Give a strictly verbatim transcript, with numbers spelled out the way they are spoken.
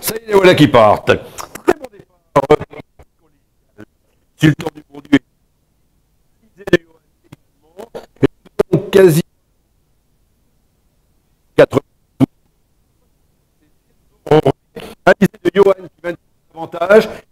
Ça y est, les voilà qui partent. Très bon départ. Sultan du Bourdieu. Alizee de Joan également. Et donc, quasi quatre. Alizee de Joan qui va avantage.